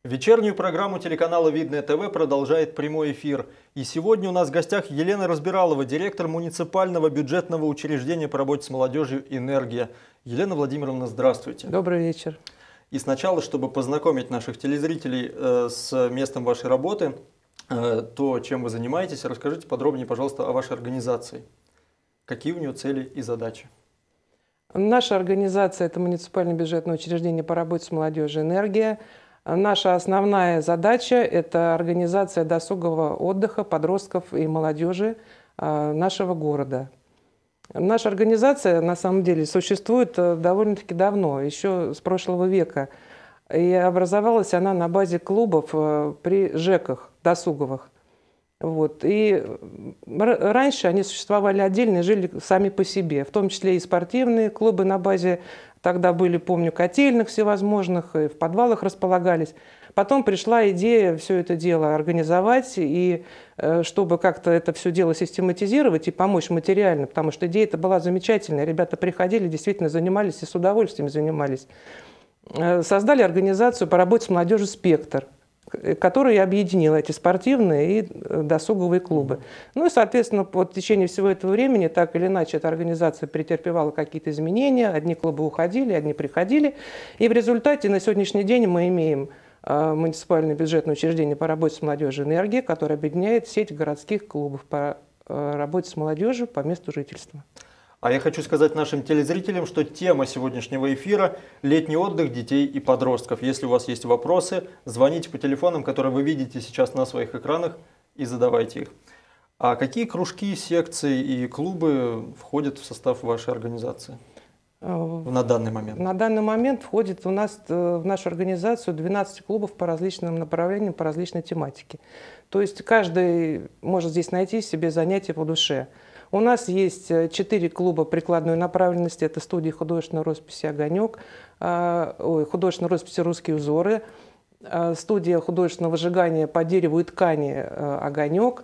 Вечернюю программу телеканала «Видное ТВ» продолжает прямой эфир. И сегодня у нас в гостях Елена Разбиралова, директор муниципального бюджетного учреждения по работе с молодежью «Энергия». Елена Владимировна, здравствуйте. Добрый вечер. И сначала, чтобы познакомить наших телезрителей с местом вашей работы, то, чем вы занимаетесь, расскажите подробнее, пожалуйста, о вашей организации. Какие у нее цели и задачи? Наша организация – это муниципальное бюджетное учреждение по работе с молодежью «Энергия». Наша основная задача – это организация досугового отдыха подростков и молодежи нашего города. Наша организация, на самом деле, существует довольно-таки давно, еще с прошлого века. И образовалась она на базе клубов при ЖЭКах досуговых. Вот. И раньше они существовали отдельно и жили сами по себе, в том числе и спортивные клубы на базе, тогда были, помню, котельных всевозможных, и в подвалах располагались. Потом пришла идея все это дело организовать, и чтобы как-то это все дело систематизировать и помочь материально, потому что идея-то была замечательная, ребята приходили, действительно занимались и с удовольствием занимались. Создали организацию по работе с молодежью «Спектр», который объединил эти спортивные и досуговые клубы. Ну и, соответственно, в течение всего этого времени, так или иначе, эта организация претерпевала какие-то изменения. Одни клубы уходили, одни приходили. И в результате на сегодняшний день мы имеем муниципальное бюджетное учреждение по работе с молодежью «Энергия», которое объединяет сеть городских клубов по работе с молодежью по месту жительства. А я хочу сказать нашим телезрителям, что тема сегодняшнего эфира – летний отдых детей и подростков. Если у вас есть вопросы, звоните по телефонам, которые вы видите сейчас на своих экранах, и задавайте их. А какие кружки, секции и клубы входят в состав вашей организации на данный момент? На данный момент входит у нас в нашу организацию 12 клубов по различным направлениям, по различной тематике. То есть каждый может здесь найти себе занятие по душе. У нас есть 4 клуба прикладной направленности. Это студия художественной росписи «Огонек», художественной росписи «Русские узоры», студия художественного выжигания по дереву и ткани «Огонек»,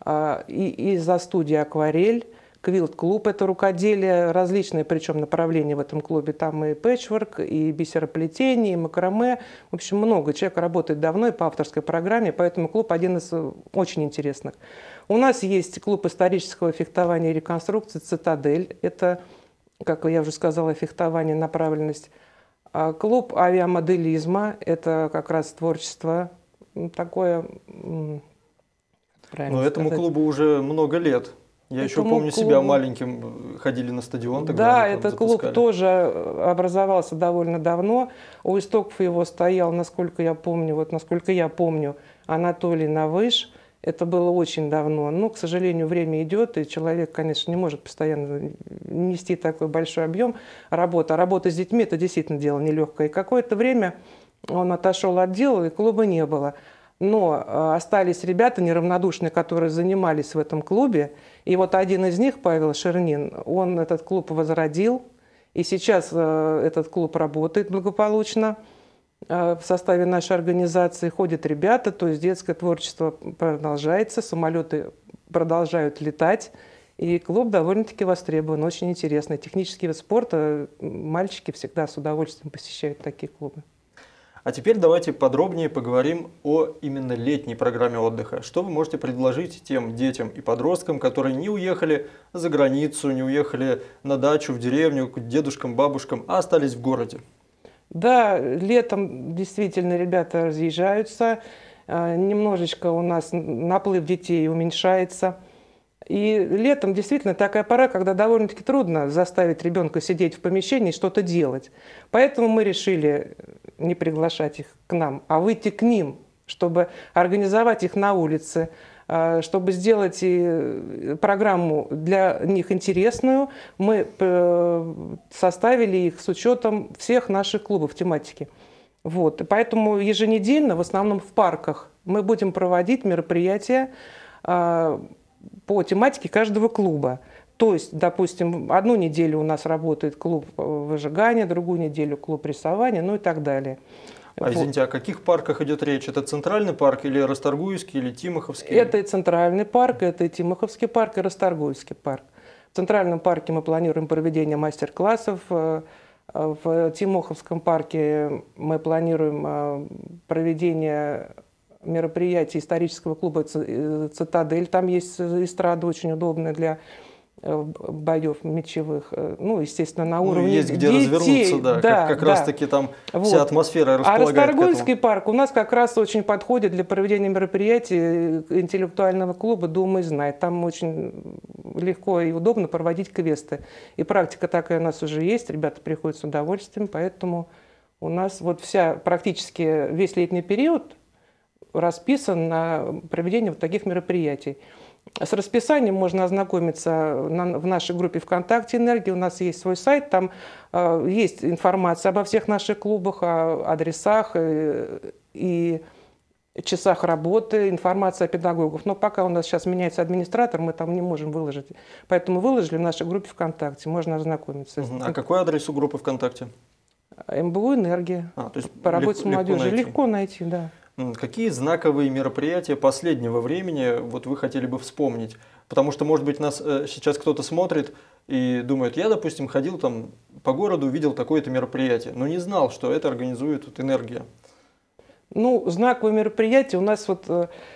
и за студия «Акварель», квилт-клуб – это рукоделие, различные причем направления в этом клубе. Там и пэтчворк, и бисероплетение, и макраме. В общем, много. Человек работает давно и по авторской программе, поэтому клуб один из очень интересных. У нас есть клуб исторического фехтования и реконструкции «Цитадель». Это, как я уже сказала, фехтование, направленность. Клуб авиамоделизма – это как раз творчество такое. Но этому клубу уже много лет. Я еще помню себя маленьким, ходили на стадион тогда. Да, этот клуб тоже образовался довольно давно. У истоков его стоял, насколько я помню, Анатолий Навыш. Это было очень давно. Но, к сожалению, время идет, и человек, конечно, не может постоянно нести такой большой объем работы. А работа с детьми – это действительно дело нелегкое. И какое-то время он отошел от дела, и клуба не было. Но остались ребята неравнодушные, которые занимались в этом клубе. И вот один из них, Павел Шернин, он этот клуб возродил. И сейчас этот клуб работает благополучно. В составе нашей организации ходят ребята, то есть детское творчество продолжается, самолеты продолжают летать. И клуб довольно-таки востребован, очень интересный. Технический вид спорта, мальчики всегда с удовольствием посещают такие клубы. А теперь давайте подробнее поговорим о именно летней программе отдыха. Что вы можете предложить тем детям и подросткам, которые не уехали за границу, не уехали на дачу, в деревню, к дедушкам, бабушкам, а остались в городе? Да, летом действительно ребята разъезжаются, немножечко у нас наплыв детей уменьшается. И летом действительно такая пора, когда довольно-таки трудно заставить ребенка сидеть в помещении и что-то делать. Поэтому мы решили не приглашать их к нам, а выйти к ним, чтобы организовать их на улице, чтобы сделать программу для них интересную. Мы составили их с учетом всех наших клубов тематики. Вот. Поэтому еженедельно, в основном в парках, мы будем проводить мероприятия по тематике каждого клуба. То есть, допустим, одну неделю у нас работает клуб выжигания, другую неделю клуб рисования, ну и так далее. Извините, о каких парках идет речь? Это Центральный парк или Расторгуевский, или Тимоховский? Это и Центральный парк, это и Тимоховский парк, и Расторгуевский парк. В Центральном парке мы планируем проведение мастер-классов, В Тимоховском парке мы планируем проведение мероприятий исторического клуба «Цитадель». Там есть эстрада очень удобная для боев мячевых, ну, естественно, на уровне есть где детей. развернуться, да, да, как раз-таки там вся атмосфера располагает к этому. Расторгуевский парк у нас как раз очень подходит для проведения мероприятий интеллектуального клуба «Думай, знай». Там очень легко и удобно проводить квесты. И практика такая у нас уже есть, ребята приходят с удовольствием, поэтому у нас вот практически весь летний период расписан на проведение вот таких мероприятий. С расписанием можно ознакомиться в нашей группе ВКонтакте «Энергия». У нас есть свой сайт, там есть информация обо всех наших клубах, о адресах и часах работы, информация о педагогах. Но пока у нас сейчас меняется администратор, мы там не можем выложить. Поэтому выложили в нашей группе ВКонтакте, можно ознакомиться. А какой адрес у группы ВКонтакте? МБУ «Энергия». То есть по работе с молодежью. Легко найти, да. Какие знаковые мероприятия последнего времени вот вы хотели бы вспомнить? Потому что, может быть, нас сейчас кто-то смотрит и думает, я, допустим, ходил там по городу, видел такое-то мероприятие, но не знал, что это организует вот «Энергия». Ну, знаковые мероприятия у нас вот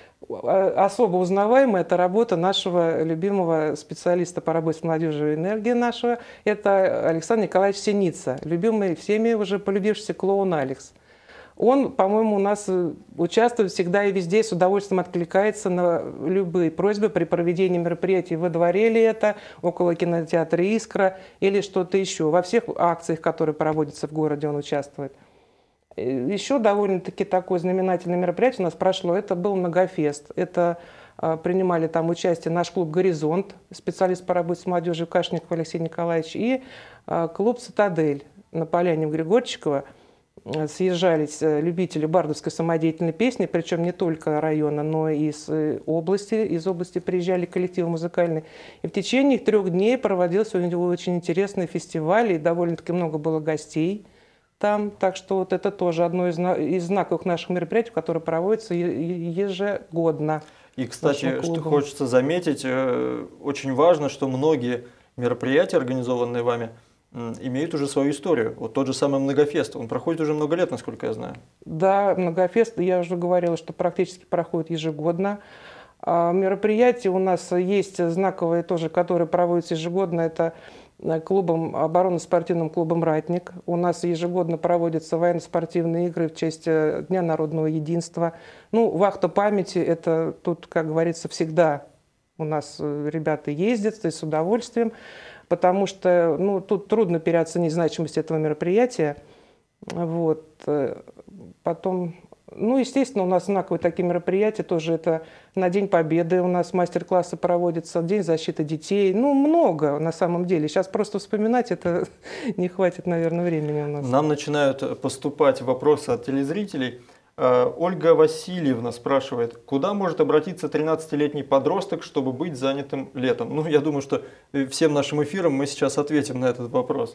особо узнаваемая, это работа нашего любимого специалиста по работе с молодежью «Энергии» нашего, это Александр Николаевич Синица, любимый всеми уже полюбившийся клоун Алекс. Он, по-моему, у нас участвует всегда и везде, с удовольствием откликается на любые просьбы при проведении мероприятий во дворе ли это, около кинотеатра «Искра» или что-то еще. Во всех акциях, которые проводятся в городе, он участвует. Еще довольно-таки такое знаменательное мероприятие у нас прошло, это был Многофест. Это принимали там участие наш клуб «Горизонт», специалист по работе с молодежью Кашников Алексей Николаевич, и клуб «Цитадель» на поляне Григорчикова. Съезжались любители бардовской самодеятельной песни, причем не только района, но и из области приезжали коллективы музыкальные. И в течение 3 дней проводился у него очень интересный фестиваль, и довольно-таки много было гостей там. Так что вот это тоже одно из знаковых наших мероприятий, которое проводится ежегодно. И, кстати, что хочется заметить, очень важно, что многие мероприятия, организованные вами, имеют уже свою историю. Вот тот же самый Многофест, он проходит уже много лет, насколько я знаю. Да, Многофест, я уже говорила, что практически проходит ежегодно. Мероприятия у нас есть знаковые тоже, которые проводятся ежегодно. Это оборонно-спортивным клубом «Ратник». У нас ежегодно проводятся военно-спортивные игры в честь Дня народного единства. Ну, вахта памяти, это тут, как говорится, всегда у нас ребята ездят с удовольствием. Потому что тут трудно переоценить значимость этого мероприятия. Вот. Потом, естественно, у нас знаковые такие мероприятия тоже. Это на День Победы у нас мастер-классы проводятся, День защиты детей. Много на самом деле. Сейчас просто вспоминать это не хватит, наверное, времени у нас. Нам начинают поступать вопросы от телезрителей. Ольга Васильевна спрашивает, куда может обратиться 13-летний подросток, чтобы быть занятым летом? Я думаю, что всем нашим эфирам мы сейчас ответим на этот вопрос.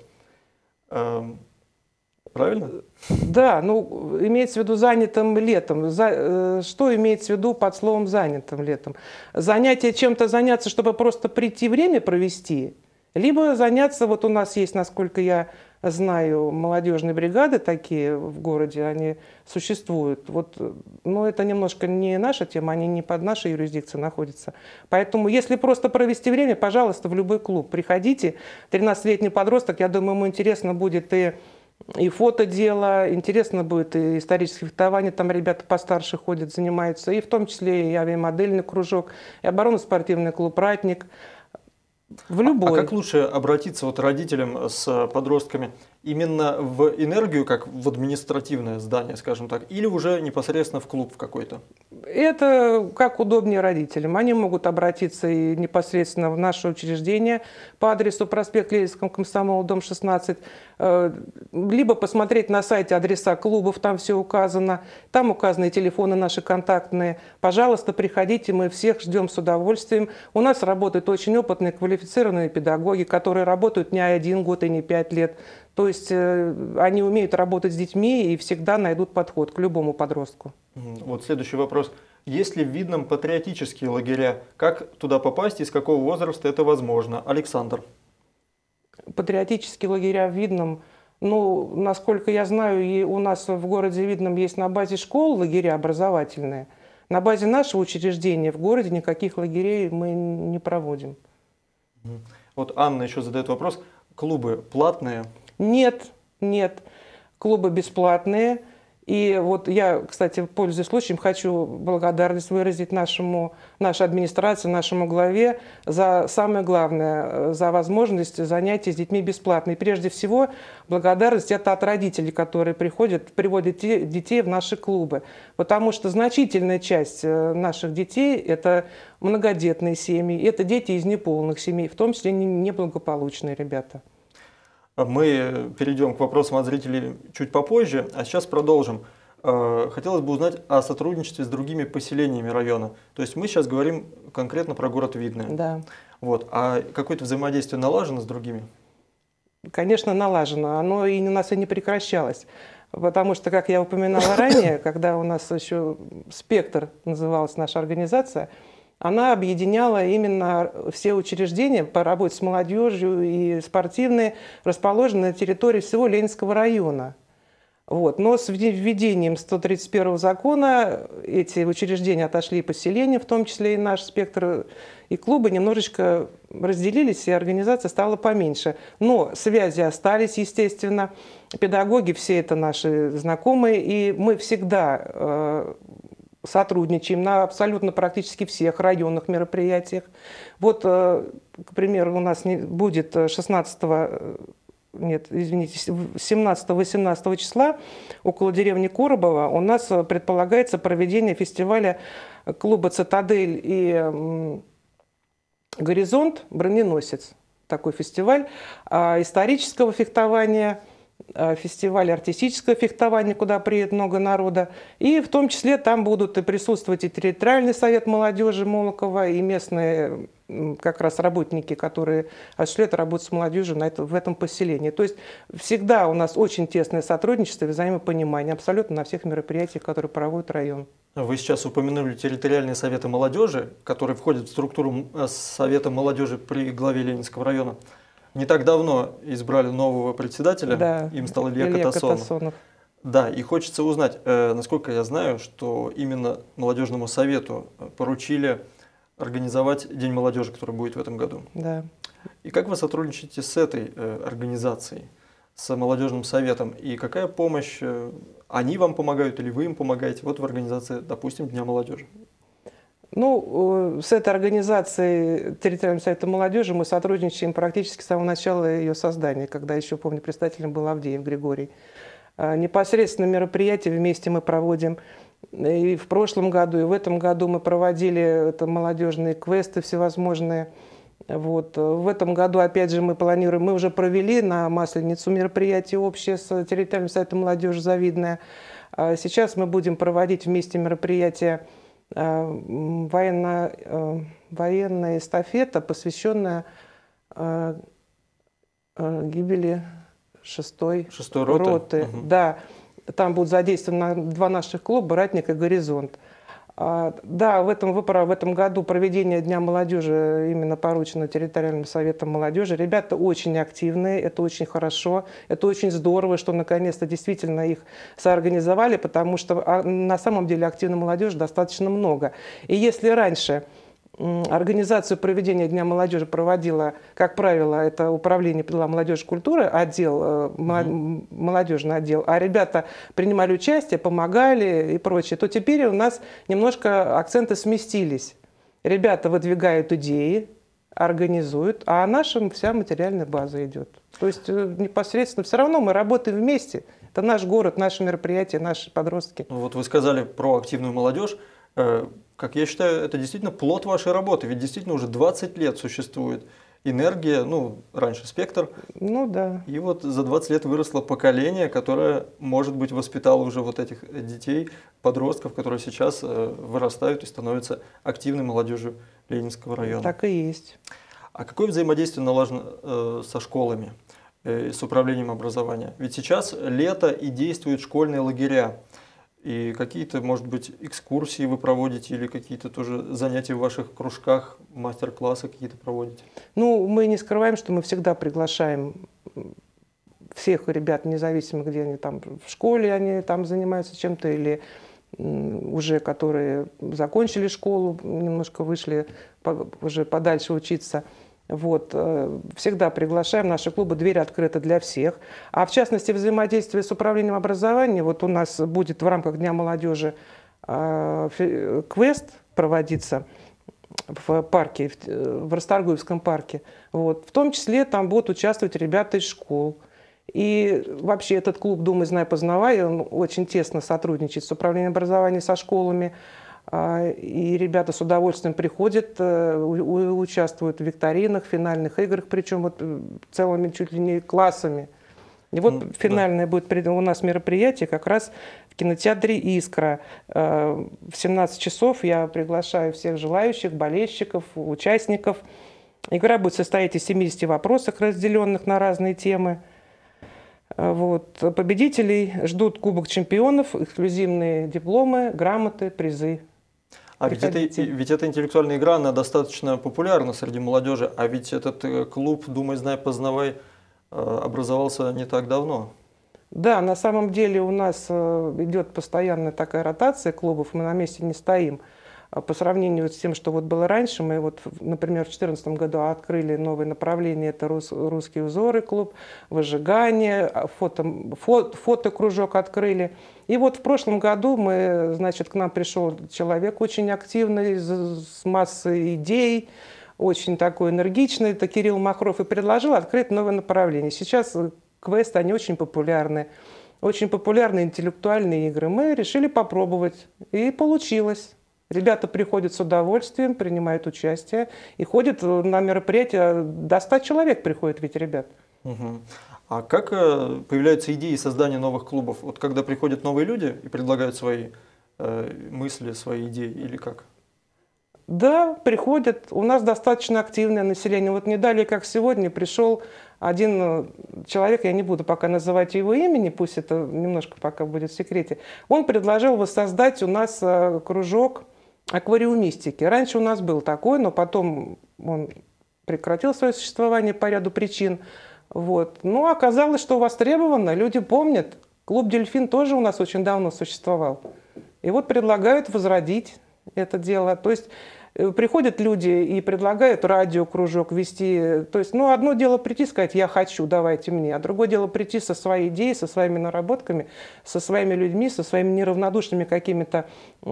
Правильно? Да, имеется в виду занятым летом. Что имеется в виду под словом занятым летом? Занятие чем-то заняться, чтобы просто прийти время провести, либо заняться, вот у нас есть, насколько я знаю, молодежные бригады такие в городе, они существуют. Но это немножко не наша тема, они не под нашей юрисдикцией находятся. Поэтому, если просто провести время, пожалуйста, в любой клуб приходите. 13-летний подросток, я думаю, ему интересно будет и фотодело, интересно будет и историческое фехтование, там ребята постарше ходят, занимаются, и в том числе и авиамодельный кружок, и оборонно-спортивный клуб «Ратник». В любой. А как лучше обратиться родителям с подростками? Именно в «Энергию», как в административное здание, скажем так, или уже непосредственно в клуб в какой-то? Это как удобнее родителям. Они могут обратиться и непосредственно в наше учреждение по адресу проспект Ленинского, Комсомола, дом 16, либо посмотреть на сайте адреса клубов, там все указано, там указаны телефоны наши контактные. Пожалуйста, приходите, мы всех ждем с удовольствием. У нас работают очень опытные, квалифицированные педагоги, которые работают не 1 год и не 5 лет. То есть они умеют работать с детьми и всегда найдут подход к любому подростку. Вот следующий вопрос. Есть ли в Видном патриотические лагеря? Как туда попасть и с какого возраста это возможно? Александр. Патриотические лагеря в Видном Ну, насколько я знаю, и у нас в городе Видном есть на базе школ лагеря образовательные. На базе нашего учреждения в городе никаких лагерей мы не проводим. Вот Анна еще задает вопрос. Клубы платные? Нет, нет. Клубы бесплатные. И вот я, кстати, пользуясь случаем, хочу благодарность выразить нашей администрации, нашему главе за самое главное, за возможность занятий с детьми бесплатно. И прежде всего благодарность это от родителей, которые приводят детей в наши клубы. Потому что значительная часть наших детей – это многодетные семьи, это дети из неполных семей, в том числе неблагополучные ребята. Мы перейдем к вопросам от зрителей чуть попозже, а сейчас продолжим. Хотелось бы узнать о сотрудничестве с другими поселениями района. То есть мы сейчас говорим конкретно про город Видное. Да. Вот. А какое-то взаимодействие налажено с другими? Конечно, налажено. Оно у нас и не прекращалось. Потому что, как я упоминала ранее, когда у нас еще «Спектр» называлась наша организация, она объединяла именно все учреждения по работе с молодежью и спортивные, расположенные на территории всего Ленинского района. Вот. Но с введением 131 закона эти учреждения отошли по селению, в том числе и наш «Спектр», и клубы немножечко разделились, и организация стала поменьше. Но связи остались, естественно. Педагоги все это наши знакомые, и мы всегда сотрудничаем на абсолютно практически всех районных мероприятиях. Вот, к примеру, у нас будет 17-18 числа около деревни Коробова у нас предполагается проведение фестиваля клуба «Цитадель» и «Горизонт», «Броненосец». Такой фестиваль исторического фехтования, фестиваль артистического фехтования, куда приедет много народа. И в том числе там будут и присутствовать и территориальный совет молодежи Молокова, и местные как раз работники, которые осуществляют работу с молодежью в этом поселении. То есть всегда у нас очень тесное сотрудничество и взаимопонимание абсолютно на всех мероприятиях, которые проводит район. Вы сейчас упомянули территориальные советы молодежи, которые входят в структуру Совета молодежи при главе Ленинского района. Не так давно избрали нового председателя, да, им стал Илья Катасонов. Да, и хочется узнать, насколько я знаю, что именно молодежному совету поручили организовать День молодежи, который будет в этом году. Да. И как вы сотрудничаете с этой организацией, с молодежным советом? И какая помощь, они вам помогают или вы им помогаете вот в организации, допустим, Дня молодежи? Ну, с этой организацией территориального совета молодежи мы сотрудничаем практически с самого начала ее создания, когда еще, помню, председателем был Авдеев Григорий. Непосредственно мероприятия вместе мы проводим. И в прошлом году, и в этом году мы проводили молодежные квесты всевозможные. Вот. В этом году, опять же, мы планируем, мы уже провели на Масленицу мероприятие общее с территориальным советом молодежи «Завидное». Сейчас мы будем проводить вместе мероприятие военная эстафета, посвященная гибели 6-й роты. Угу. Да, там будут задействованы 2 наших клуба «Ратник» и «Горизонт». Да, в этом году проведение Дня молодежи именно поручено территориальным советом молодежи. Ребята очень активные, это очень хорошо, это очень здорово, что наконец-то действительно их соорганизовали, потому что на самом деле активной молодежи достаточно много. И если раньше организацию проведения Дня молодежи проводила, как правило, это управление по делам молодежи и культуры, молодежный отдел, а ребята принимали участие, помогали и прочее, то теперь у нас немножко акценты сместились. Ребята выдвигают идеи, организуют, а нашим вся материальная база идет. То есть непосредственно все равно мы работаем вместе. Это наш город, наши мероприятия, наши подростки. Вот вы сказали про активную молодежь. Как я считаю, это действительно плод вашей работы, ведь действительно уже 20 лет существует энергия, ну, раньше «Спектр». Ну да. И вот за 20 лет выросло поколение, которое, может быть, воспитало уже вот этих детей, подростков, которые сейчас вырастают и становятся активной молодежью Ленинского района. Так и есть. А какое взаимодействие налажено со школами, с управлением образования? Ведь сейчас лето и действуют школьные лагеря. И какие-то, может быть, экскурсии вы проводите или какие-то тоже занятия в ваших кружках, мастер-классы какие-то проводите? Ну, мы не скрываем, что мы всегда приглашаем всех ребят, независимо, где они там в школе, они там занимаются чем-то, или уже которые закончили школу, немножко вышли уже подальше учиться. Вот. Всегда приглашаем, наши клубы, двери открыты для всех. А в частности, взаимодействие с управлением образования, вот у нас будет в рамках Дня молодежи квест проводиться в парке, в Расторгуевском парке. Вот. В том числе там будут участвовать ребята из школ. И вообще этот клуб «Думай, знай, познавай», он очень тесно сотрудничает с управлением образования, со школами. И ребята с удовольствием приходят, участвуют в викторинах, финальных играх, причем вот целыми чуть ли не классами. И вот финальное будет у нас мероприятие как раз в кинотеатре «Искра». В 17 часов я приглашаю всех желающих, болельщиков, участников. Игра будет состоять из 70 вопросов, разделенных на разные темы. Вот. Победителей ждут Кубок чемпионов, эксклюзивные дипломы, грамоты, призы. А ведь эта интеллектуальная игра, она достаточно популярна среди молодежи, а ведь этот клуб «Думай, знай, познавай» образовался не так давно. Да, на самом деле у нас идет постоянная такая ротация клубов, мы на месте не стоим. По сравнению с тем, что вот было раньше, мы вот, например, в 2014 году открыли новое направление, это «Русские узоры» клуб, «Выжигание», фотокружок открыли. И вот в прошлом году значит, к нам пришел человек очень активный, с массой идей, очень такой энергичный, это Кирилл Махров, и предложил открыть новое направление. Сейчас квесты, они очень популярны интеллектуальные игры. Мы решили попробовать, и получилось. Ребята приходят с удовольствием, принимают участие и ходят на мероприятия. До 100 человек приходят ведь ребят. Угу. А как появляются идеи создания новых клубов? Вот когда приходят новые люди и предлагают свои мысли, свои идеи или как? Да, приходят. У нас достаточно активное население. Вот не далее, как сегодня, пришел один человек, я не буду пока называть его имени, пусть это немножко пока будет в секрете. Он предложил воссоздать у нас кружок аквариумистики. Раньше у нас был такой, но потом он прекратил свое существование по ряду причин. Вот. Но оказалось, что востребовано, люди помнят. Клуб «Дельфин» тоже у нас очень давно существовал. И вот предлагают возродить это дело. То есть приходят люди и предлагают радиокружок вести. То есть, ну, одно дело прийти и сказать «я хочу, давайте мне», а другое дело прийти со своей идеей, со своими наработками, со своими людьми, со своими неравнодушными какими-то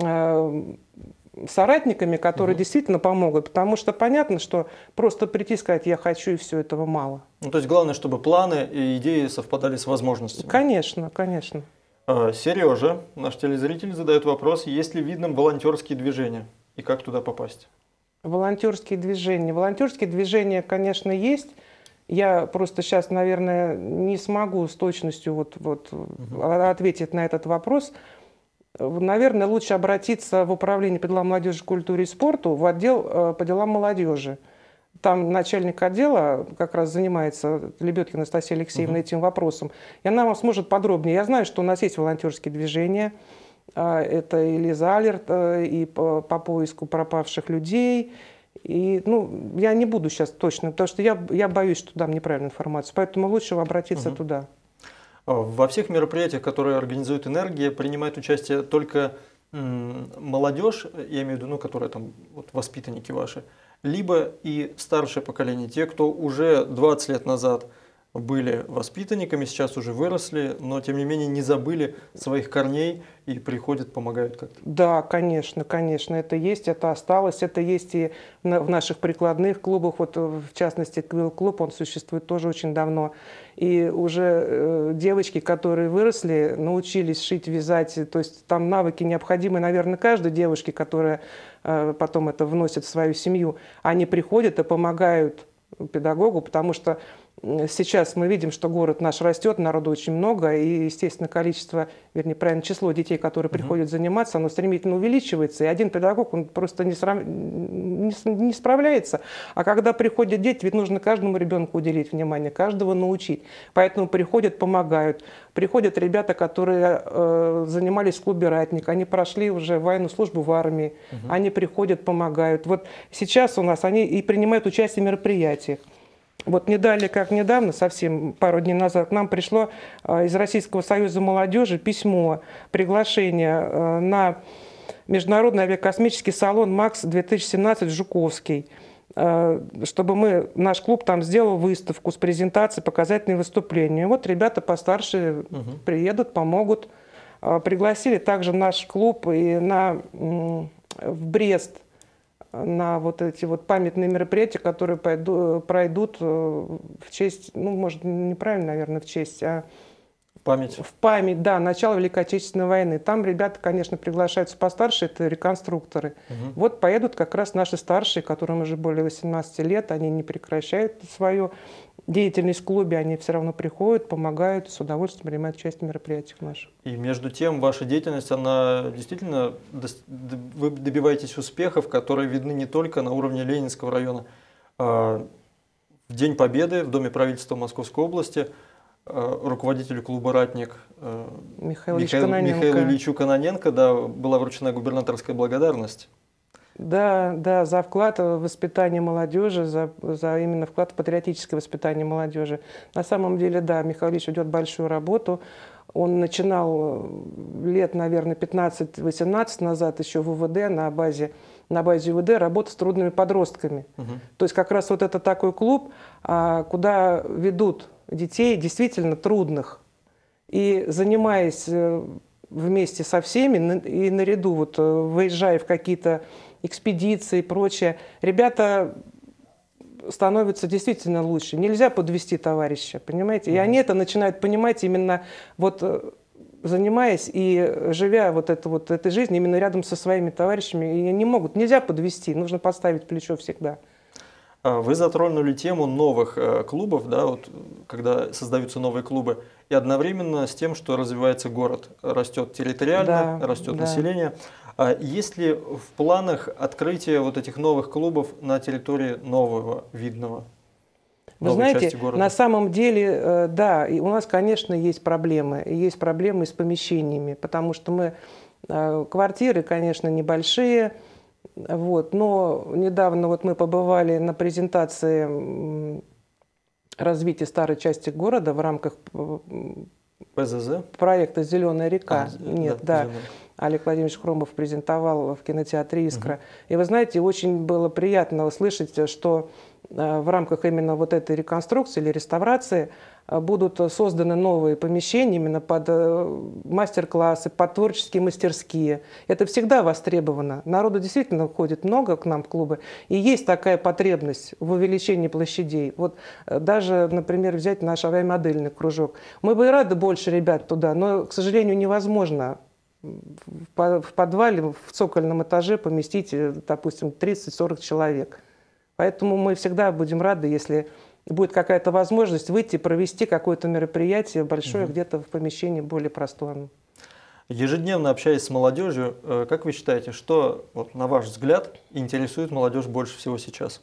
соратниками, которые действительно помогут. Потому что понятно, что просто прийти и сказать «я хочу» и все, этого мало. Ну, то есть главное, чтобы планы и идеи совпадали с возможностями. Конечно, конечно. Сережа, наш телезритель, задает вопрос, есть ли видным волонтерские движения и как туда попасть? Волонтерские движения. Волонтерские движения, конечно, есть. Я просто сейчас, наверное, не смогу с точностью ответить на этот вопрос. Наверное, лучше обратиться в управление по делам молодежи, культуре и спорту, в отдел по делам молодежи. Там начальник отдела как раз занимается, Лебедкина Анастасия Алексеевна, этим вопросом. И она вам сможет подробнее. Я знаю, что у нас есть волонтерские движения. Это и Лиза Алерт, и по поиску пропавших людей. И, ну, я не буду сейчас точно, потому что я боюсь, что дам неправильную информацию. Поэтому лучше обратиться туда. Во всех мероприятиях, которые организует «Энергия», принимает участие только молодежь, я имею в виду, ну, которые там вот, воспитанники ваши, либо и старшее поколение, те, кто уже 20 лет назад были воспитанниками, сейчас уже выросли, но тем не менее не забыли своих корней и приходят, помогают как-то. Да, конечно, конечно, это есть, это осталось, это есть и в наших прикладных клубах, вот в частности Квилл-клуб, он существует тоже очень давно. И уже девочки, которые выросли, научились шить, вязать, то есть там навыки необходимы, наверное, каждой девушке, которая потом это вносит в свою семью. Они приходят и помогают педагогу, потому что сейчас мы видим, что город наш растет, народу очень много, и, естественно, количество, вернее, правильно, число детей, которые приходят заниматься, оно стремительно увеличивается, и один педагог, он просто не справляется. А когда приходят дети, ведь нужно каждому ребенку уделить внимание, каждого научить. Поэтому приходят, помогают. Приходят ребята, которые занимались в клубе «Ратник», они прошли уже военную службу в армии, они приходят, помогают. Вот сейчас у нас они и принимают участие в мероприятиях. Вот не далее, как недавно, совсем пару дней назад, к нам пришло из Российского союза молодежи письмо, приглашение на Международный авиакосмический салон МАКС-2017 Жуковский, чтобы наш клуб там сделал выставку с презентацией, показательные выступления. Вот ребята постарше приедут, помогут. Пригласили также наш клуб и в Брест на вот эти вот памятные мероприятия, которые пройдут в честь, ну, может, неправильно, наверное, в честь, а в память, да, начала Великой Отечественной войны. Там ребята, конечно, приглашаются постарше, это реконструкторы. Вот поедут как раз наши старшие, которым уже более 18 лет, они не прекращают свою деятельность в клубе, они все равно приходят, помогают, с удовольствием принимают участие в мероприятиях наших. И между тем, ваша деятельность, она действительно, вы добиваетесь успехов, которые видны не только на уровне Ленинского района. В День Победы в Доме правительства Московской области руководителю клуба «Ратник» Михаилу Ильичу Кононенко, да, была вручена губернаторская благодарность. Да, да, за вклад в воспитание молодежи, за именно вклад в патриотическое воспитание молодежи. На самом деле, да, Михаил Ильич ведет большую работу. Он начинал лет, наверное, 15-18 назад еще в УВД, на базе УВД, работать с трудными подростками. То есть как раз вот это такой клуб, куда ведут детей действительно трудных. И занимаясь вместе со всеми и наряду, вот, выезжая в какие-то экспедиции и прочее, ребята становятся действительно лучше. Нельзя подвести товарища, понимаете? И они это начинают понимать именно вот занимаясь и живя вот этой жизнью именно рядом со своими товарищами. И не могут, нельзя подвести, нужно подставить плечо всегда. Вы затронули тему новых клубов, да, вот, когда создаются новые клубы, и одновременно с тем, что развивается город, растет территориально, да, растет население. Есть ли в планах открытие вот этих новых клубов на территории нового Видного? Вы знаете, на самом деле, да, и у нас, конечно, есть проблемы. Есть проблемы с помещениями, потому что квартиры, конечно, небольшие. Вот, но недавно вот мы побывали на презентации развития старой части города в рамках ПЗЗ? Проекта «Зеленая река». Нет, да. Олег Владимирович Хромов презентовал в кинотеатре «Искра». И вы знаете, очень было приятно услышать, что в рамках именно вот этой реконструкции или реставрации будут созданы новые помещения именно под мастер-классы, под творческие мастерские. Это всегда востребовано. Народу действительно ходит много к нам в клубы. И есть такая потребность в увеличении площадей. Вот даже, например, взять наш авиамодельный кружок. Мы бы и рады больше ребят туда, но, к сожалению, невозможно в подвале, в цокольном этаже поместить, допустим, 30-40 человек. Поэтому мы всегда будем рады, если будет какая-то возможность выйти, провести какое-то мероприятие большое где-то в помещении более просторном. Ежедневно общаясь с молодежью, как вы считаете, что, вот, на ваш взгляд, интересует молодежь больше всего сейчас?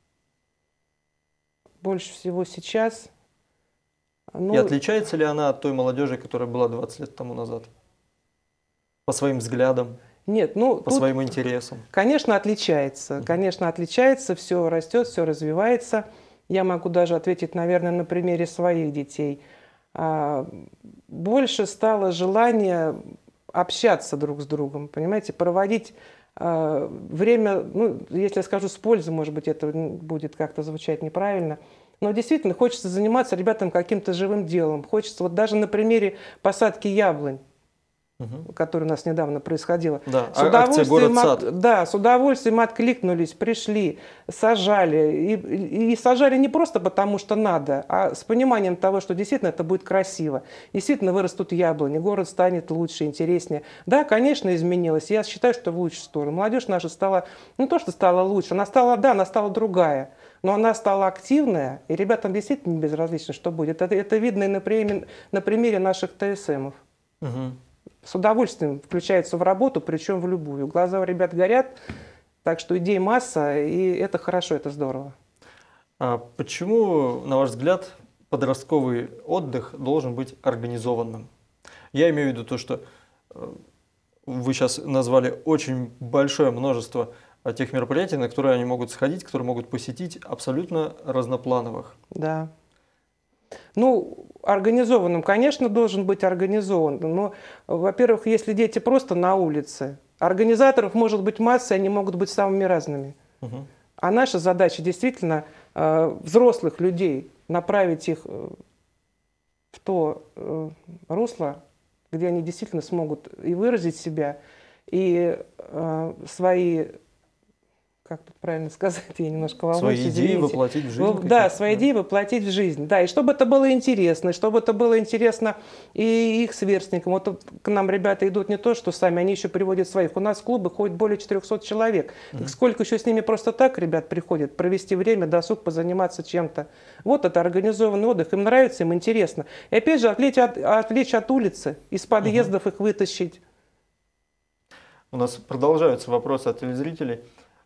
Больше всего сейчас? И отличается ли она от той молодежи, которая была 20 лет тому назад? По своим взглядам? Нет, по своим интересам? Конечно, отличается. Конечно, отличается, все растет, все развивается. Я могу даже ответить, наверное, на примере своих детей. Больше стало желание общаться друг с другом, понимаете, проводить время, если я скажу с пользой, может быть, это будет как-то звучать неправильно, но действительно хочется заниматься ребятам каким-то живым делом. Хочется, вот даже на примере посадки яблонь, которое у нас недавно происходило. Да, с удовольствием откликнулись, пришли, сажали. И сажали не просто потому, что надо, а с пониманием того, что действительно это будет красиво. Действительно вырастут яблони, город станет лучше, интереснее. Да, конечно, изменилось. Я считаю, что в лучшую сторону. Молодежь наша стала, не то, что стала лучше, она стала другая. Но она стала активная, и ребятам действительно не безразлично, что будет. Это видно и на примере наших ТСМов. С удовольствием включаются в работу, причем в любую. Глаза у ребят горят, так что идей масса, и это хорошо, это здорово. А почему, на ваш взгляд, подростковый отдых должен быть организованным? Я имею в виду то, что вы сейчас назвали очень большое множество тех мероприятий, на которые они могут сходить, которые могут посетить, абсолютно разноплановых. Да. Ну, организованным, конечно, должен быть организован. Но, во-первых, если дети просто на улице, организаторов может быть масса, они могут быть самыми разными. Угу. А наша задача действительно взрослых людей направить их в то русло, где они действительно смогут и выразить себя, и свои, как тут правильно сказать, я немножко волнуюсь, свои идеи воплотить в жизнь. Да, свои идеи воплотить в жизнь. Да, и чтобы это было интересно, чтобы это было интересно и их сверстникам. Вот к нам ребята идут не то, что сами, они еще приводят своих. У нас в клубы ходит более 400 человек. Так сколько еще с ними просто так ребят приходят, провести время, досуг, позаниматься чем-то. Вот это организованный отдых, им нравится, им интересно. И опять же, отвлечь от улицы, из подъездов их вытащить. У нас продолжаются вопросы от телезрителей.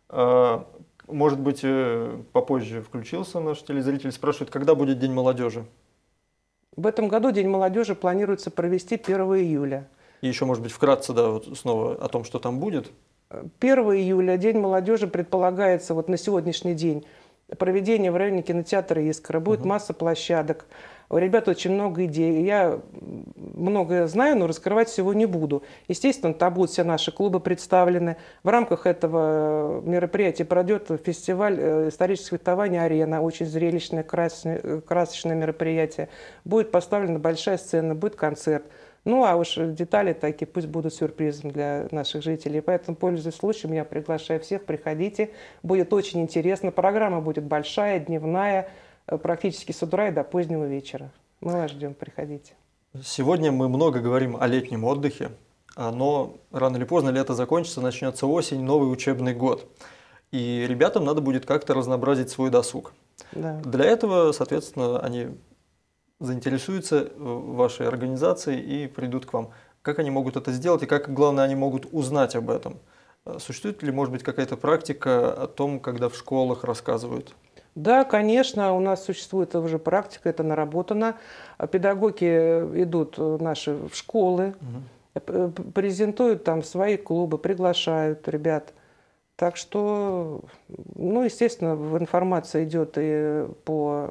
Может быть, попозже включился наш телезритель, спрашивает, когда будет День молодежи? В этом году День молодежи планируется провести 1 июля. И еще, может быть, вкратце, да, вот снова о том, что там будет. 1 июля День молодежи предполагается вот на сегодняшний день проведение в районе кинотеатра «Искра». Будет масса площадок. У ребят очень много идей. Я многое знаю, но раскрывать всего не буду. Естественно, там будут все наши клубы представлены. В рамках этого мероприятия пройдет фестиваль исторических фехтований «Арена». Очень зрелищное, красочное мероприятие. Будет поставлена большая сцена, будет концерт. Ну, а уж детали такие пусть будут сюрпризом для наших жителей. Поэтому, пользуясь случаем, я приглашаю всех, приходите. Будет очень интересно. Программа будет большая, дневная, практически с утра и до позднего вечера. Мы вас ждем, приходите. Сегодня мы много говорим о летнем отдыхе, но рано или поздно лето закончится, начнется осень, новый учебный год. И ребятам надо будет как-то разнообразить свой досуг. Да. Для этого, соответственно, они заинтересуются вашей организацией и придут к вам. Как они могут это сделать и как, главное, они могут узнать об этом? Существует ли, может быть, какая-то практика о том, когда в школах рассказывают? Да, конечно, у нас существует уже практика, это наработано. Педагоги идут наши в школы, презентуют там свои клубы, приглашают ребят. Так что, ну, естественно, информация идет и по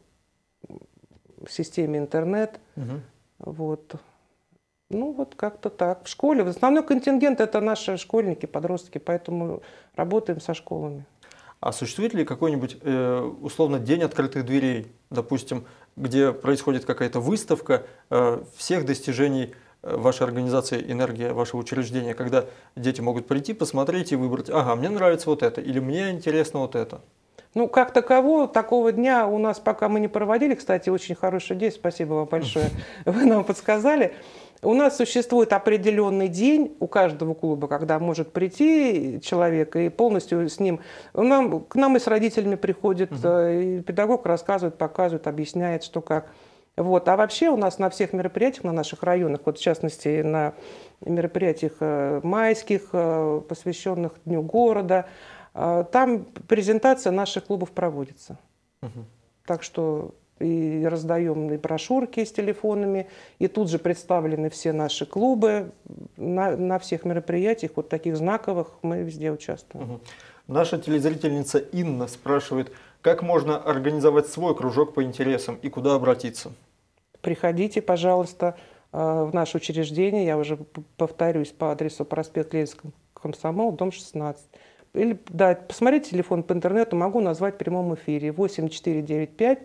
системе интернет. Вот. Ну, вот как-то так. В школе. Основной контингент – это наши школьники, подростки, поэтому работаем со школами. А существует ли какой-нибудь, условно, день открытых дверей, допустим, где происходит какая-то выставка всех достижений вашей организации «Энергия», вашего учреждения, когда дети могут прийти, посмотреть и выбрать, ага, мне нравится вот это, или мне интересно вот это? Ну, как такового, такого дня у нас пока мы не проводили. Кстати, очень хорошая идея, спасибо вам большое, вы нам подсказали. У нас существует определенный день у каждого клуба, когда может прийти человек и полностью с ним... К нам и с родителями приходит, и педагог рассказывает, показывает, объясняет, что как. Вот. А вообще у нас на всех мероприятиях, на наших районах, вот в частности на мероприятиях майских, посвященных Дню города, там презентация наших клубов проводится. Так что... И раздаем и брошюрки с телефонами, и тут же представлены все наши клубы. На всех мероприятиях, вот таких знаковых, мы везде участвуем. Наша телезрительница Инна спрашивает, как можно организовать свой кружок по интересам и куда обратиться? Приходите, пожалуйста, в наше учреждение, я уже повторюсь, по адресу проспект Ленинского, Комсомол, дом 16. Или, да, посмотрите телефон по интернету, могу назвать в прямом эфире 8495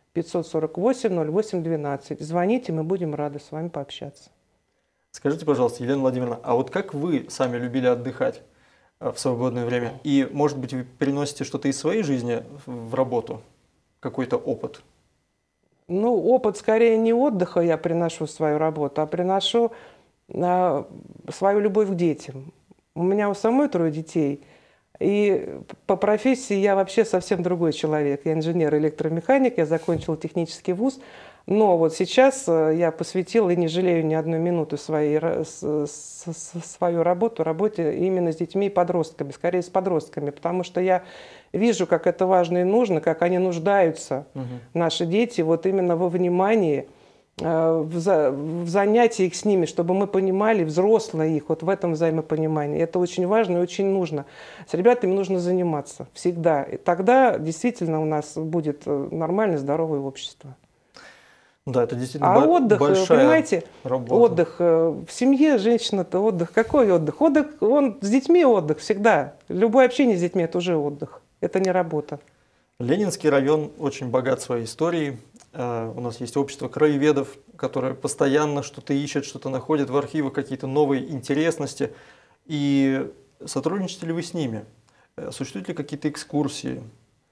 548 08 12. Звоните, мы будем рады с вами пообщаться. Скажите, пожалуйста, Елена Владимировна, а вот как вы сами любили отдыхать в свободное время? И, может быть, вы переносите что-то из своей жизни в работу? Какой-то опыт? Ну, опыт скорее не отдыха я приношу в свою работу, а приношу свою любовь к детям. У меня у самой 3 детей. И по профессии я вообще совсем другой человек. Я инженер-электромеханик, я закончила технический вуз. Но вот сейчас я посвятила и не жалею ни одной минуты свою работе именно с детьми и подростками, скорее с подростками. Потому что я вижу, как это важно и нужно, как они нуждаются, наши дети, вот именно во внимании в занятиях с ними, чтобы мы понимали, взрослые их, вот в этом взаимопонимании. Это очень важно и очень нужно. С ребятами нужно заниматься всегда. И тогда действительно у нас будет нормальное, здоровое общество. Да, это действительно отдых, большая понимаете, работа. Отдых в семье, женщина-то отдых. Какой отдых? Отдых, он с детьми отдых всегда. Любое общение с детьми – это уже отдых. Это не работа. Ленинский район очень богат своей историей. У нас есть общество краеведов, которое постоянно что-то ищет, что-то находит в архивах, какие-то новые интересности. И сотрудничаете ли вы с ними? Существуют ли какие-то экскурсии,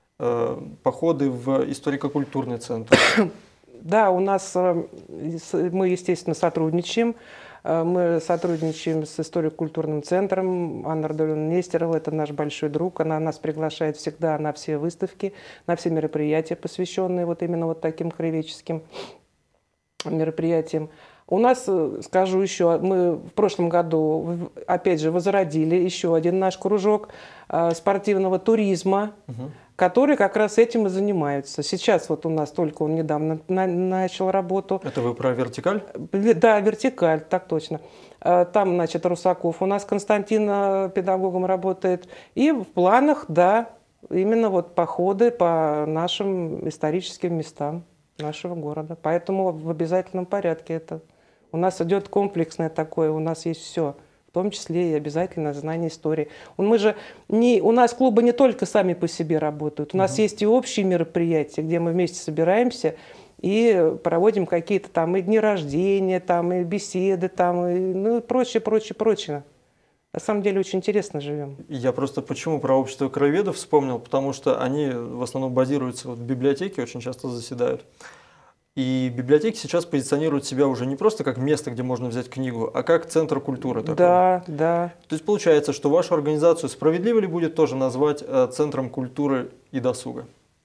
походы в историко-культурный центр? Да, у нас мы, естественно, сотрудничаем. Мы сотрудничаем с историко-культурным центром. Анна Радулевна Нестерова – это наш большой друг. Она нас приглашает всегда на все выставки, на все мероприятия, посвященные вот именно вот таким краеведческим мероприятиям. У нас, скажу еще, мы в прошлом году, опять же, возродили еще один наш кружок спортивного туризма, которые как раз этим и занимаются. Сейчас вот у нас только он недавно начал работу. Это вы про вертикаль? Да, вертикаль, так точно. Там, значит, Русаков у нас Константин педагогом работает. И в планах, да, именно вот походы по нашим историческим местам нашего города. Поэтому в обязательном порядке это. У нас идет комплексное такое, у нас есть все. В том числе и обязательно знание истории. У нас клубы не только сами по себе работают. У нас есть и общие мероприятия, где мы вместе собираемся и проводим какие-то там и дни рождения, там, и беседы, там, и, ну, и прочее, прочее, прочее. На самом деле очень интересно живем. Я просто почему про общество краеведов вспомнил, потому что они в основном базируются в библиотеке, очень часто заседают. И библиотеки сейчас позиционируют себя уже не просто как место, где можно взять книгу, а как центр культуры такой. Да, да. То есть получается, что вашу организацию справедливо ли будет тоже назвать центром культуры и досуга?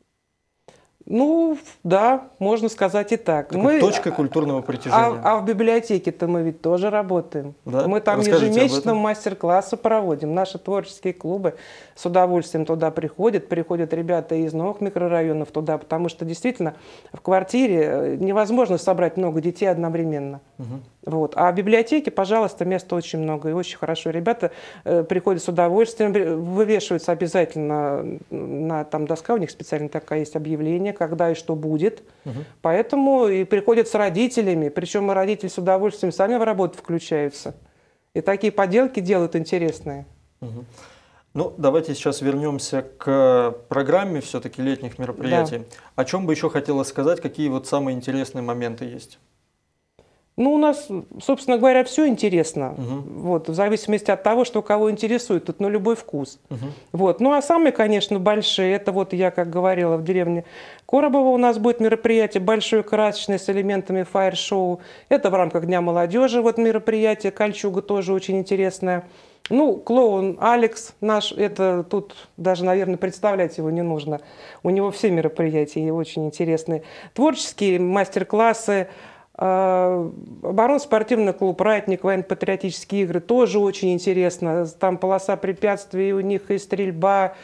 Ну, да, можно сказать и так. Точка культурного притяжения. А в библиотеке-то мы ведь тоже работаем. Да? Мы там Расскажите ежемесячно мастер-классы проводим. Наши творческие клубы с удовольствием туда приходят. Приходят ребята из новых микрорайонов туда, потому что действительно в квартире невозможно собрать много детей одновременно. Вот. А в библиотеке, пожалуйста, места очень много и очень хорошо. Ребята приходят с удовольствием, вывешиваются обязательно на там доска, у них специально такая есть объявление, когда и что будет. Поэтому и приходят с родителями, причем и родители с удовольствием сами в работу включаются. И такие поделки делают интересные. Ну, давайте сейчас вернемся к программе все-таки летних мероприятий. Да. О чем бы еще хотелось сказать, какие вот самые интересные моменты есть? Ну, у нас, собственно говоря, все интересно. Вот, в зависимости от того, что кого интересует. Тут на любой вкус. Вот. Ну, а самые, конечно, большие, это вот я, как говорила, в деревне Коробово у нас будет мероприятие большое, красочное, с элементами фаер-шоу. Это в рамках Дня молодежи вот мероприятие. Кольчуга тоже очень интересное. Ну, клоун Алекс наш, это тут даже, наверное, представлять его не нужно. У него все мероприятия очень интересные. Творческие мастер-классы. Оборонно-спортивный клуб «Ратник», военно-патриотические игры, тоже очень интересно. Там полоса препятствий, у них и стрельба,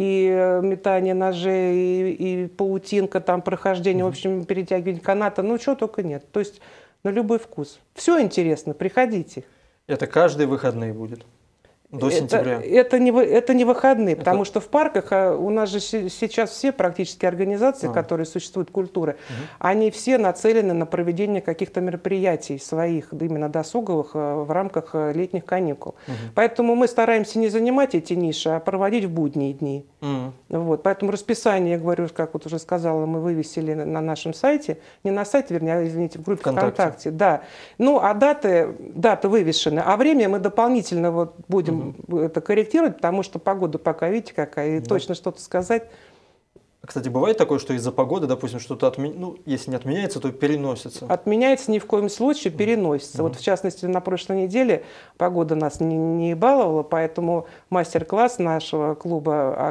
и метание ножей, и паутинка, там прохождение, в общем, перетягивание каната. Ну, чего только нет. То есть на любой вкус. Все интересно, приходите. Это каждые выходные будет? До сентября? Это не выходные, потому что в парках у нас же сейчас все практически организации, которые существуют, культуры, они все нацелены на проведение каких-то мероприятий своих, именно досуговых, в рамках летних каникул. Поэтому мы стараемся не занимать эти ниши, а проводить в будние дни. Вот. Поэтому расписание, я говорю, как вот уже сказала, мы вывесили на нашем сайте, не на сайте, вернее, извините, в группе ВКонтакте. Да. Ну, а даты вывешены, а время мы дополнительно вот будем это корректировать, потому что погода пока, видите, какая, и точно что-то сказать. Кстати, бывает такое, что из-за погоды, допустим, что-то если не отменяется, то переносится? Отменяется ни в коем случае, переносится. Вот в частности, на прошлой неделе погода нас не баловала, поэтому мастер-класс нашего клуба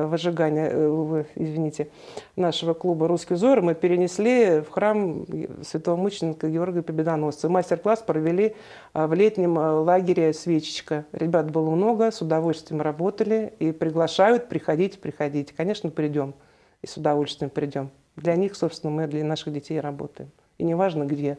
нашего клуба «Русский взор» мы перенесли в храм святого мученика Георгия Победоносца. Мастер-класс провели в летнем лагере «Свечечка». Ребят было много, с удовольствием работали и приглашают, приходите. Конечно, придем. И с удовольствием придем. Для них, собственно, мы для наших детей работаем. и неважно где.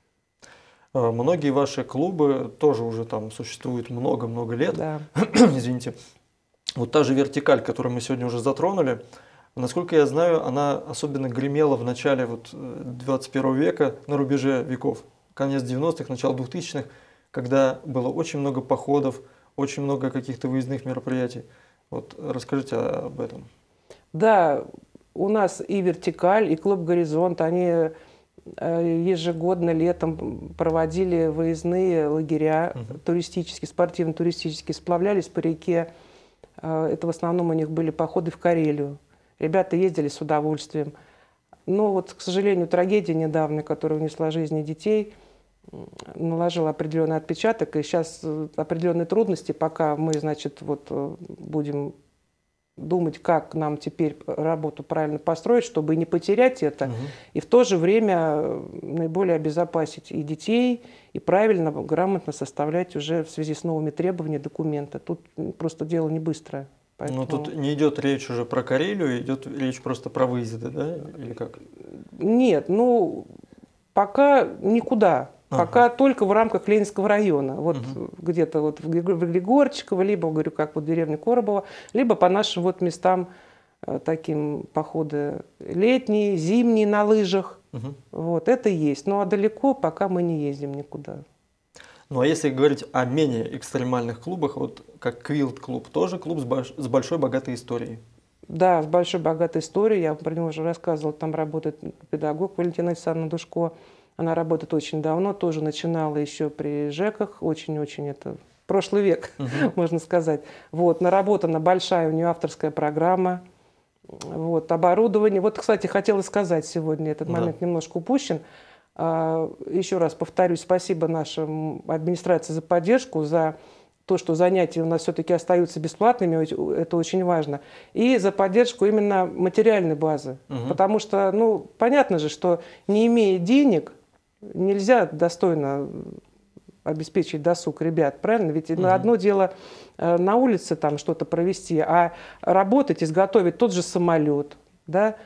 Многие ваши клубы тоже уже там существуют много-много лет. Да. Извините. Вот та же «Вертикаль», которую мы сегодня уже затронули, насколько я знаю, она особенно гремела в начале 21 века, на рубеже веков, конец 90-х, начало 2000-х, когда было очень много походов, очень много каких-то выездных мероприятий. Вот расскажите об этом. Да, у нас и «Вертикаль», и клуб «Горизонт», они ежегодно летом проводили выездные лагеря туристические, спортивно-туристические, сплавлялись по реке. Это в основном у них были походы в Карелию. Ребята ездили с удовольствием. Но вот, к сожалению, трагедия недавняя, которая унесла жизни детей, наложила определенный отпечаток. И сейчас определенные трудности, пока мы, значит, вот будем думать, как нам теперь работу правильно построить, чтобы не потерять это, и в то же время наиболее обезопасить и детей, и правильно, грамотно составлять уже в связи с новыми требованиями документы. Тут просто дело не быстрое. Поэтому... Но тут не идет речь уже про Карелию, идет речь просто про выезды, да? Или как? Нет, ну, пока никуда. Пока только в рамках Ленинского района. Вот где-то вот в Григорчиково, либо, говорю, как вот в деревне Коробово, либо по нашим вот местам таким походы летние, зимние на лыжах. Вот, это есть. Ну, а далеко пока мы не ездим никуда. Ну, а если говорить о менее экстремальных клубах, вот как Квилт-клуб, тоже клуб с большой богатой историей. Да, с большой богатой историей. Я про него уже рассказывала. Там работает педагог Валентина Александровна Душко. Она работает очень давно, тоже начинала еще при ЖЭКах, очень-очень это прошлый век, можно сказать. Вот, наработана большая у нее авторская программа, вот, оборудование. Вот, кстати, хотела сказать сегодня, этот момент немножко упущен. Еще раз повторюсь, спасибо нашей администрации за поддержку, за то, что занятия у нас все-таки остаются бесплатными, это очень важно. И за поддержку именно материальной базы. Потому что, ну, понятно же, что не имея денег, нельзя достойно обеспечить досуг ребят, правильно? Ведь одно дело на улице там что-то провести, а работать, изготовить тот же самолет, да,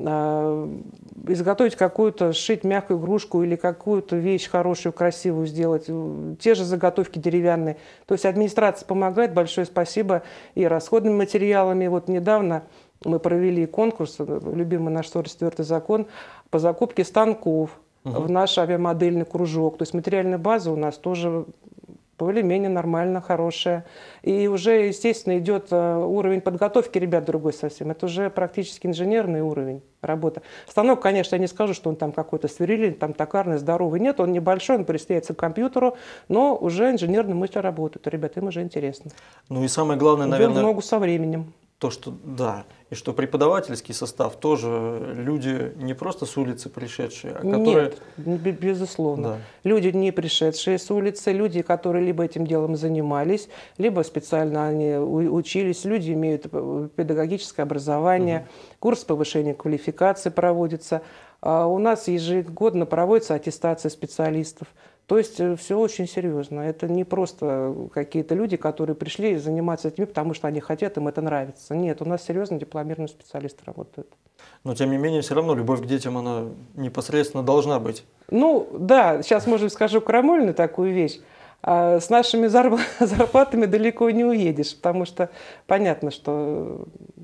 изготовить какую-то, сшить мягкую игрушку или какую-то вещь хорошую, красивую сделать, те же заготовки деревянные. То есть администрация помогает, большое спасибо, и расходными материалами. Вот недавно мы провели конкурс, любимый наш 44-й закон, по закупке станков в наш авиамодельный кружок. То есть материальная база у нас тоже более-менее нормально, хорошая. И уже, естественно, идет уровень подготовки ребят другой совсем. Это уже практически инженерный уровень работы. Станок, конечно, я не скажу, что он там какой-то свирельный, там токарный, здоровый. Нет, он небольшой, он пристается к компьютеру, но уже инженерные мысли работают. Ребята, им уже интересно. Ну и самое главное, наверное... Идет в ногу со временем. То, что, да, и что преподавательский состав тоже люди не просто с улицы пришедшие, а которые... Нет, безусловно. Да. Люди, не пришедшие с улицы, люди, которые либо этим делом занимались, либо специально они учились, люди имеют педагогическое образование, курс повышения квалификации проводится. У нас ежегодно проводится аттестация специалистов. То есть все очень серьезно. Это не просто какие-то люди, которые пришли заниматься этим, потому что они хотят, им это нравится. Нет, у нас серьезно дипломированные специалисты работают. Но тем не менее, все равно любовь к детям, она непосредственно должна быть. Ну да, сейчас, может, скажу крамольную такую вещь. С нашими зарплатами далеко не уедешь, потому что понятно, что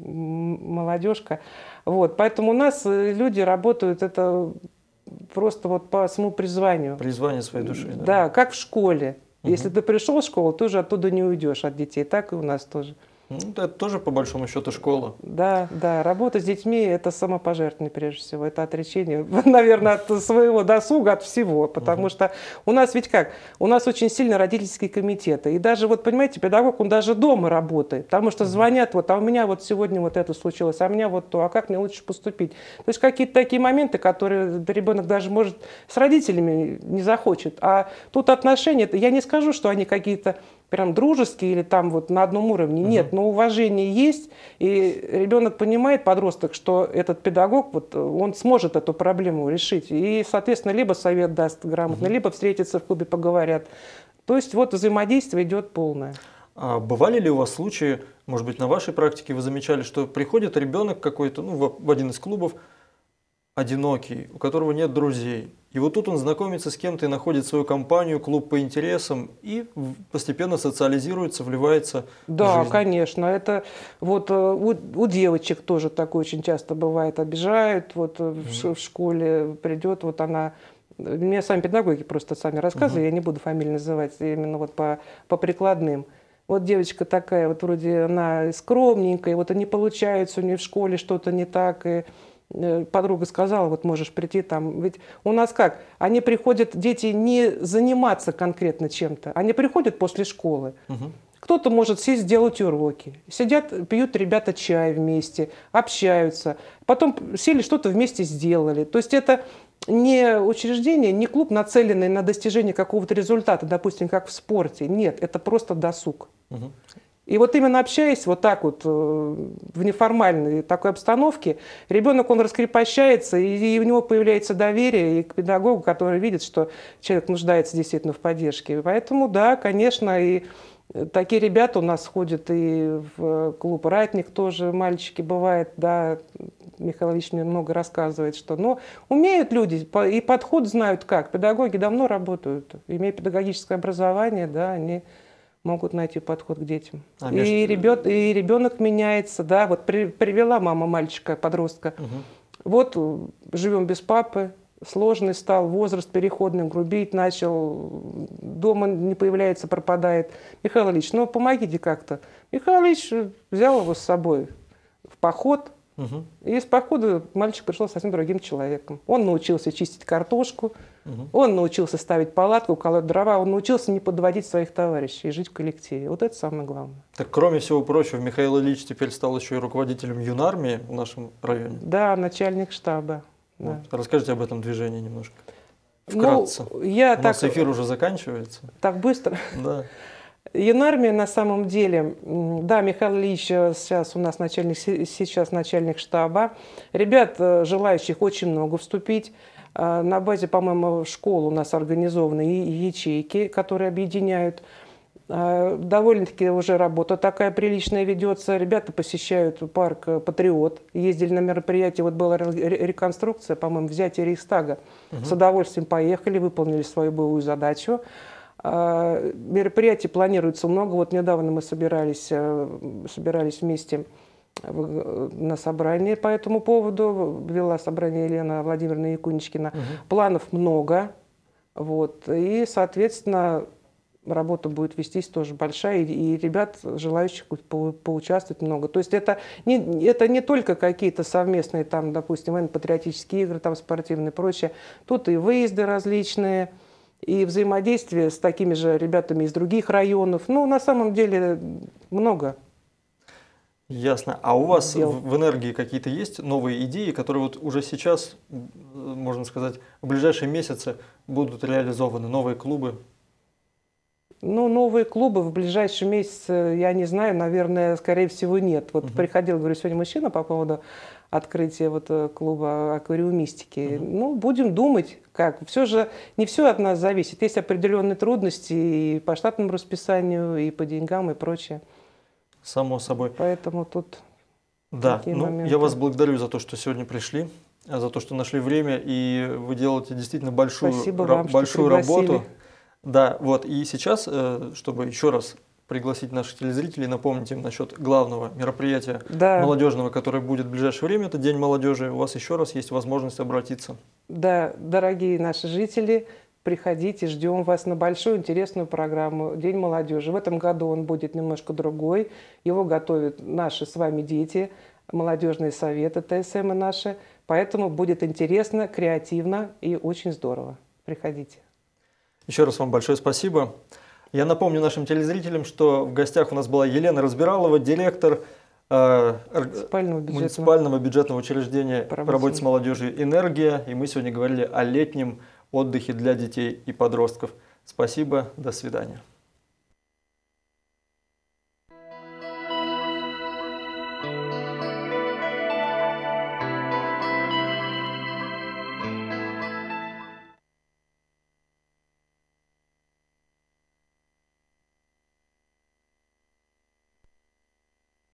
молодежка. Вот, поэтому у нас люди работают, это просто вот по своему призванию. Призвание своей души. Да, как в школе. Если ты пришел в школу, ты уже оттуда не уйдешь от детей. Так и у нас тоже. Ну, это тоже, по большому счету, школа. Да, да. Работа с детьми – это самопожертвование, прежде всего. Это отречение, наверное, от своего досуга, от всего. Потому что у нас ведь как? У нас очень сильно родительские комитеты. И даже, вот понимаете, педагог, он даже дома работает. Потому что звонят, вот, а у меня вот сегодня вот это случилось, а у меня вот то, а как мне лучше поступить? То есть какие-то такие моменты, которые ребенок даже, может, с родителями не захочет. А тут отношения, я не скажу, что они какие-то прям дружеские или там вот на одном уровне. Нет, но уважение есть, и ребенок понимает, подросток, что этот педагог, вот, он сможет эту проблему решить. И, соответственно, либо совет даст грамотно, либо встретятся в клубе, поговорят. То есть вот взаимодействие идет полное. А бывали ли у вас случаи, может быть, на вашей практике вы замечали, что приходит ребенок какой-то, ну, в один из клубов, одинокий, у которого нет друзей. И вот тут он знакомится с кем-то и находит свою компанию, клуб по интересам и постепенно социализируется, вливается Да, в жизнь. конечно. Это вот у девочек тоже такое очень часто бывает. Обижают, вот в школе придет, вот она... Мне сами педагоги просто сами рассказывали, я не буду фамилии называть, именно вот по прикладным. Вот девочка такая, вот вроде она скромненькая, вот и не получается у нее в школе что-то не так, и подруга сказала, вот можешь прийти там. Ведь у нас как? Они приходят, дети, не заниматься конкретно чем-то. Они приходят после школы. Кто-то может сесть, сделать уроки. Сидят, пьют ребята чай вместе, общаются. Потом сели, что-то вместе сделали. То есть это не учреждение, не клуб, нацеленный на достижение какого-то результата, допустим, как в спорте. Нет, это просто досуг. И вот именно общаясь вот так вот в неформальной такой обстановке, ребенок, он раскрепощается, и у него появляется доверие и к педагогу, который видит, что человек нуждается действительно в поддержке. Поэтому, да, конечно, и такие ребята у нас ходят и в клуб «Ратник» тоже, мальчики бывают, да, Михаил Ильич мне много рассказывает, что, но умеют люди и подход знают как. Педагоги давно работают, имея педагогическое образование, да, они могут найти подход к детям. И ребенок меняется, да, вот привела мама мальчика, подростка, вот живем без папы, сложный стал, возраст переходный, грубить начал, дома не появляется, пропадает. Михаил Ильич, ну помогите как-то. Михаил Ильич взял его с собой в поход, и из похода мальчик пришел совсем другим человеком. Он научился чистить картошку, он научился ставить палатку, колоть дрова, он научился не подводить своих товарищей и жить в коллективе. Вот это самое главное. Так, кроме всего прочего, Михаил Ильич теперь стал еще и руководителем юнармии в нашем районе. Да, начальник штаба. Вот. Да. Расскажите об этом движении немножко. Вкратце. Ну, У нас эфир уже заканчивается. Так быстро? Да. Юнармия на самом деле, да, Михаил Ильич сейчас у нас начальник штаба. Ребят, желающих очень много вступить. На базе, по-моему, школ у нас организованы ячейки, которые объединяют. Довольно-таки уже работа такая приличная ведется. Ребята посещают парк «Патриот». Ездили на мероприятие, вот была реконструкция, по-моему, взятие Рейхстага. С удовольствием поехали, выполнили свою боевую задачу. Мероприятий планируется много. Вот недавно мы собирались вместе на собрании по этому поводу. Вела собрание Елена Владимировна Якуничкина. Планов много. Вот. И, соответственно, работа будет вестись тоже большая. И ребят, желающих поучаствовать, много. То есть это не только какие-то совместные, там, допустим, военно-патриотические игры, там, спортивные и прочее. Тут и выезды различные, и взаимодействие с такими же ребятами из других районов. Ну, на самом деле, много. Ясно. А у вас в энергии какие-то есть новые идеи, которые вот уже сейчас, можно сказать, в ближайшие месяцы будут реализованы? Новые клубы? Ну, новые клубы в ближайшие месяцы, я не знаю, наверное, скорее всего, нет. Вот приходил, говорю, сегодня мужчина по поводу открытия вот клуба аквариумистики. Ну, будем думать, как. Все же, не все от нас зависит. Есть определенные трудности и по штатному расписанию, и по деньгам, и прочее. Само собой. Поэтому тут такие моменты. Я вас благодарю за то, что сегодня пришли, за то, что нашли время, и вы делаете действительно большую работу. Да, вот. И сейчас, чтобы еще раз пригласить наших телезрителей, напомнить им насчет главного мероприятия молодежного, которое будет в ближайшее время, это День молодежи. У вас еще раз есть возможность обратиться. Да, дорогие наши жители, приходите, ждем вас на большую интересную программу «День молодежи». В этом году он будет немножко другой. Его готовят наши с вами дети, молодежные советы, ТСМ наши. Поэтому будет интересно, креативно и очень здорово. Приходите. Еще раз вам большое спасибо. Я напомню нашим телезрителям, что в гостях у нас была Елена Разбиралова, директор муниципального бюджетного учреждения по работе с молодежью «Энергия». И мы сегодня говорили о летнем отдыхе для детей и подростков. Спасибо, до свидания.